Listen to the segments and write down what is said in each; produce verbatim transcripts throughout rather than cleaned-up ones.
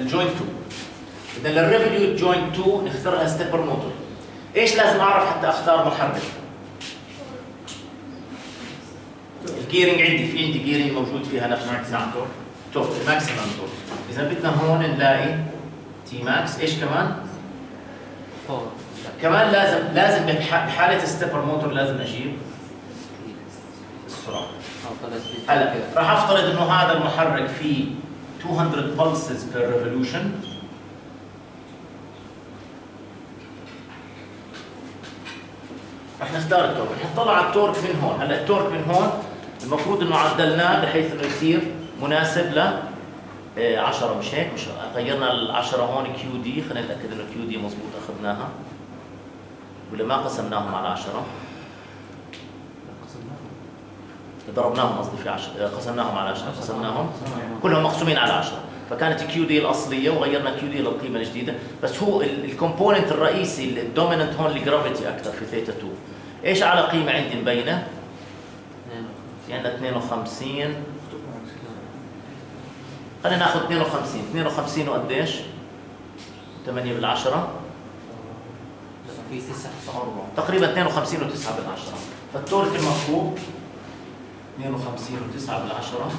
الجوينت اثنين. اذا للريفوليوت جوينت اثنين نختارها ستيبر موتور. ايش لازم اعرف حتى اختار محرك؟ الجيرنج عندي، في عندي جيرنج موجود فيها نفس نعم تورك ماكسيمم تورك. اذا بدنا هون نلاقي تي ماكس. ايش كمان؟ كمان لازم لازم بحاله ستيبر موتور لازم اجيب السرعه. هلا راح افترض انه هذا المحرك فيه مئتين pulses per revolution. رح نختار التورك، رح نطلع على التورك من هون. هلا التورك من هون المفروض انه عدلناه بحيث انه يصير مناسب ل عشرة، مش هيك؟ مش غيرنا ال عشرة هون كيو دي، خلينا نتاكد انه كيو دي مضبوط اخذناها ولا ما قسمناهم على عشرة؟ ضربناهم قصدي في عشرة، قسمناهم على عشرة، قسمناهم كلهم مقسومين على عشرة، فكانت كيو دي الاصليه وغيرنا كيو دي للقيمه الجديده. بس هو الكومبوننت الرئيسي الدوميننت هون الجرافيتي اكثر في ثيتا اثنين. ايش على قيمه عندي مبينه؟ في عندنا اثنين وخمسين. خلينا ناخذ اثنين وخمسين، اثنين وخمسين وقديش؟ ثمانية بالعشرة في تسعة تقريبا اثنين وخمسين وتسعة بالعشرة. فالتورك المطلوب اثنين وخمسين وتسعة بالعشرة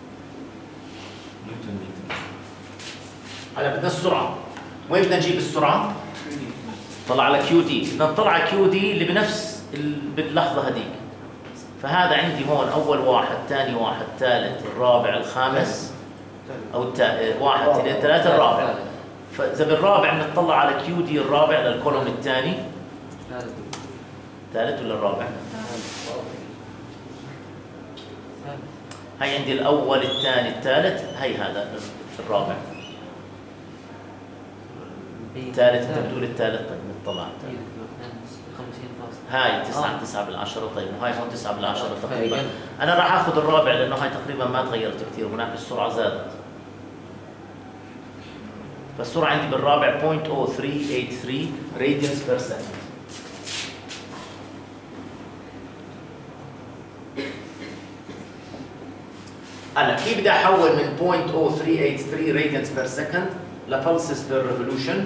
نيوتن متر. هلا بدنا السرعة، وين بدنا نجيب السرعة؟ طلع على كيو دي، بدنا نطلع على كيو دي اللي بنفس باللحظة هذيك. فهذا عندي هون أول واحد، ثاني واحد، ثالث، الرابع، الخامس أو التا... واحد، اثنين، ثلاثة، الرابع. فإذا بالرابع بنطلع على كيو دي الرابع للكولوم الثاني. ثالث ولا الرابع؟ هي عندي الأول، الثاني، الثالث، هي هذا الرابع. الثالث أنت بتقول الثالث، طيب نطلع هاي تسعة تسعة بالعشرة. طيب وهاي هون تسعة بالعشرة تقريبا. أنا راح آخذ الرابع لأنه هاي تقريبا ما تغيرت كثير، هناك السرعة زادت. فالسرعة عندي بالرابع صفر فاصلة صفر ثلاثة ثمانية ثلاثة radians per second. هلا كيف بدي احول من صفر فاصلة صفر ثلاثة ثمانية ثلاثة radians per second لبلسز per revolution؟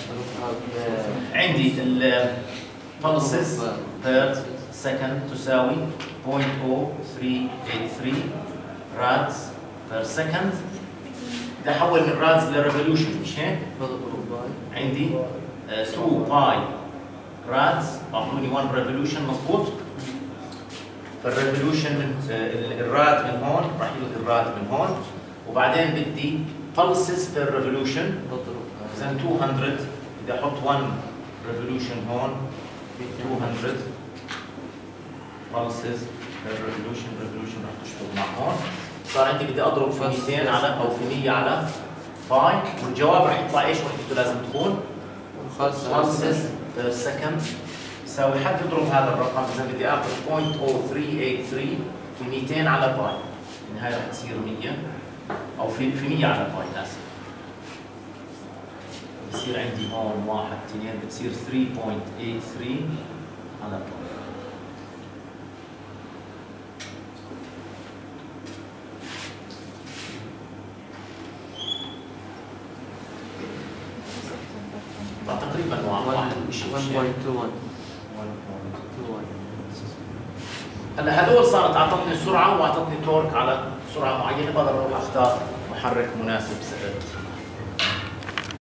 عندي ال pulses per second تساوي صفر فاصلة صفر ثلاثة ثمانية ثلاثة rads per second. بدي احول من rads لrevolution، مش هيك؟ عندي اثنين باي rads اعطوني واحد revolution، مضبوط؟ فالريفولوشن من الراد من هون راح يلغي الراد من هون، وبعدين بدي pulses per revolution. اذا مئتين بدي احط واحد revolution هون، مئتين pulses per revolution. revolution راح تشتغل مع هون. صار عندي بدي اضرب في مئتين على او في مية على باي، والجواب راح يطلع ايش وحدته لازم تكون؟ pulses per second يساوي، حد يضرب هذا الرقم. اذا بدي اخذ صفر فاصلة صفر ثلاثة ثمانية ثلاثة في مئتين على باي، يعني هاي راح تصير مية او في في مية على باي، اسف. بصير عندي هون واحد اثنين، بتصير ثلاثة فاصلة ثمانية ثلاثة على باي. تقريبا واحد وشيء. هلا هذول صارت اعطتني سرعه واعطتني تورك على سرعه معينه، بقدر اروح اختار محرك مناسب